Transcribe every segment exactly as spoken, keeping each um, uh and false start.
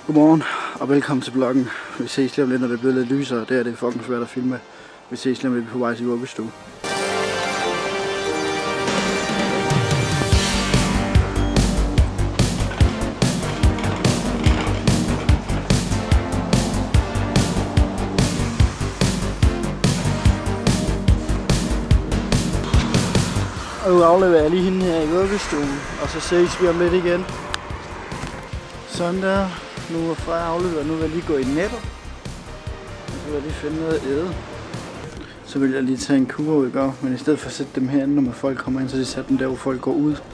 Godmorgen og velkommen til vloggen. Vi ses lige om lidt, når det bliver lidt lysere. Det er det fucking svært at filme. Vi ses lige om lidt på vej til vuggestue. Og nu afleverer jeg lige hende her i vuggestuen, og så ses vi om lidt igen. Sådan der. Nu er Freja afleveret, nu vil jeg lige gå i nettet. Og så vil jeg lige finde noget at æde. Så vil jeg lige tage en kurv i går, men i stedet for at sætte dem herinde, når folk kommer ind, så de sætter dem der, hvor folk går ud. Det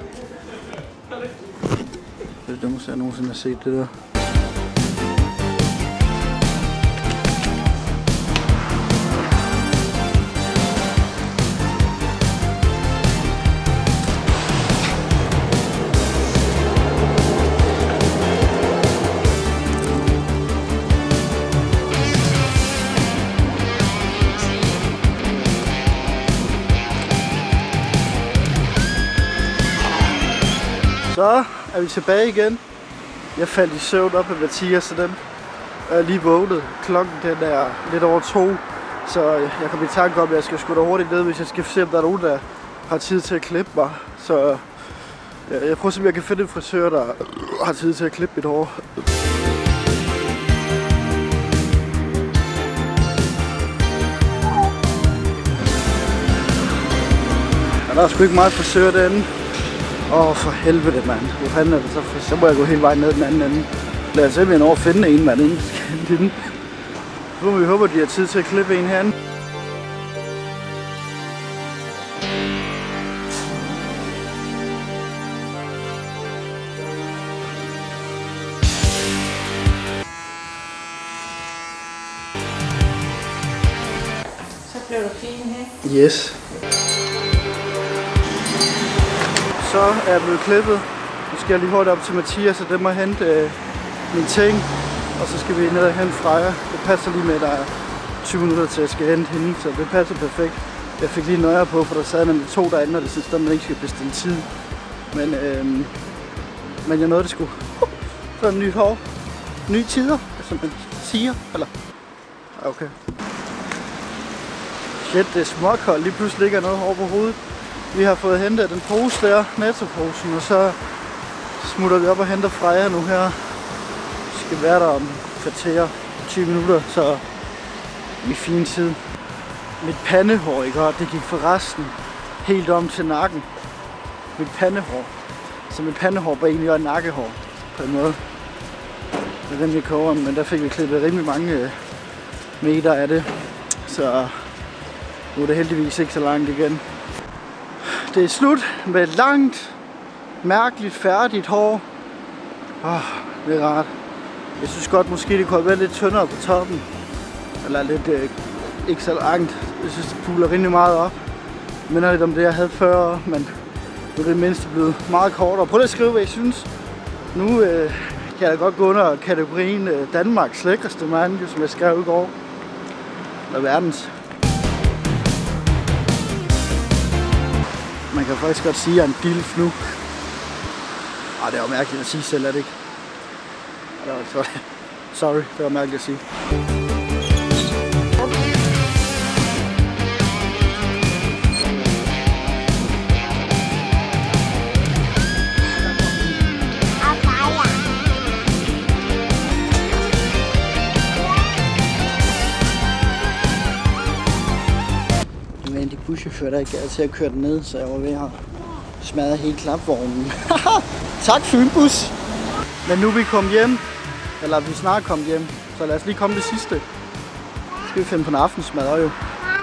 er det dummeste, jeg nogensinde har set det der. Så er vi tilbage igen. Jeg faldt i søvn op med Mathias og dem. Jeg er lige vågnet. Klokken den er lidt over to. Så jeg kom i tanke om, at jeg skal sgu da hurtigt ned, hvis jeg skal se, om der er nogen, der har tid til at klippe mig. Så jeg prøver, om jeg kan finde en frisør, der har tid til at klippe mit hår. Ja, der er sgu ikke meget frisør derinde. Åh, oh, for helvede, mand. Hvor fanden er det så? Så må jeg gå hele vejen ned den anden ende. Lad os simpelthen over at finde en, mand, inden skal den. Nu må vi håbe, at de har tid til at klippe en herinde. Så bliver du fin her. Yes. Så er jeg blevet klippet. Nu skal jeg lige hurtigt op til Mathias, og dem må hente øh, mine ting. Og så skal vi ned og hente Freja. Det passer lige med, at der er tyve minutter til, at jeg skal hente hende, så det passer perfekt. Jeg fik lige nøjer på, for der sad nemlig to derinde, og det synes, at man ikke skal bestille tid. Men, øh, men jeg nåede det sgu. Uh, så er det nyt hår. Nye tider, som man siger. Eller? Okay. Shit, det er småkoldt. Lige pludselig ligger noget hår på hovedet. Vi har fået hentet den pose der, Netto-posen, og så smutter vi op og henter Freja nu her. Vi skal være der om kvarter, tyve minutter, så i fin tid. Mit pandehår, ikke? Og det gik forresten helt om til nakken. Mit pandehår. Så mit pandehår var egentlig også nakkehår, på en måde. Det er rimelig koger, men der fik vi klippet rimelig mange meter af det. Så nu er det heldigvis ikke så langt igen. Det er slut med et langt, mærkeligt, færdigt hår. Oh, det er rart. Jeg synes godt, måske det kunne være lidt tyndere på toppen. Eller lidt øh, ikke så langt. Jeg synes, det puler rimelig meget op. Det minder lidt om det, jeg havde før, men nu er det mindste blevet meget kortere. Prøv lige at skrive, hvad I synes. Nu øh, kan jeg godt gå under kategorien øh, Danmarks lækreste mand, som jeg skrev i går. Eller verdens. Man kan faktisk godt sige, at jeg er en dilf nu. Ah, det er jo mærkeligt at sige selv, er det ikke? Det var, sorry, det var mærkeligt at sige. De buschauffør, der ikke er til at køre den ned, så jeg var ved at smadre hele klapvognen. Tak, Fynbus! Men nu er vi kommet hjem, eller vi er snart kommet hjem, så lad os lige komme det sidste. Så skal vi finde på en aftensmad jo.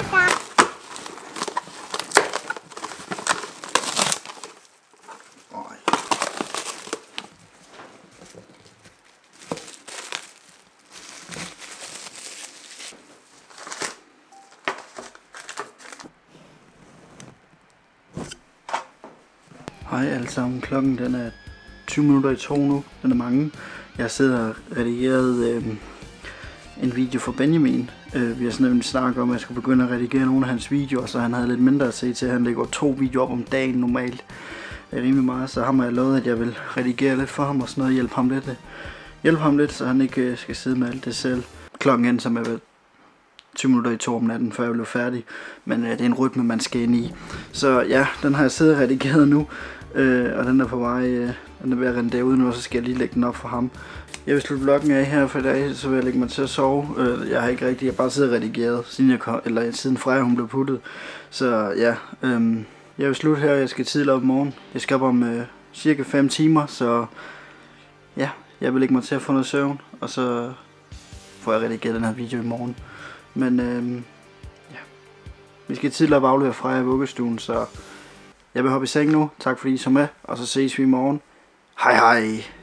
Hej alle sammen, klokken den er tyve minutter i to nu, den er mange. Jeg sidder og redigeret øh, en video for Benjamin. Øh, vi har sådan snakket om, at jeg skulle begynde at redigere nogle af hans videoer, så han havde lidt mindre at se til. Han lægger to videoer op om dagen normalt. Det er rimelig meget, så ham har jeg lovet, at jeg vil redigere lidt for ham og sådan noget, hjælpe ham lidt hjælpe ham lidt, så han ikke øh, skal sidde med alt det selv. Klokken end, som er vel tyve minutter i to om natten, før jeg blev færdig. Men øh, det er en rytme, man skal ind i. Så ja, den har jeg siddet og redigeret nu. Øh, og den er på vej, øh, den er ved at rende derude nu, og så skal jeg lige lægge den op for ham. Jeg vil slutte vloggen af her for i dag, så vil jeg lægge mig til at sove. Øh, jeg har ikke rigtig, jeg har bare siddet og redigeret, siden, jeg kom, eller, siden Freja hun blev puttet. Så ja, øh, jeg vil slutte her, jeg skal tidligere op i morgen. Jeg skal op om øh, cirka fem timer, så ja, jeg vil lægge mig til at få noget søvn, og så får jeg redigeret den her video i morgen. Men øh, ja, vi skal tidligere op aflevere Freja i vuggestuen, så jeg vil hoppe i seng nu. Tak fordi I så med, og så ses vi i morgen. Hej hej!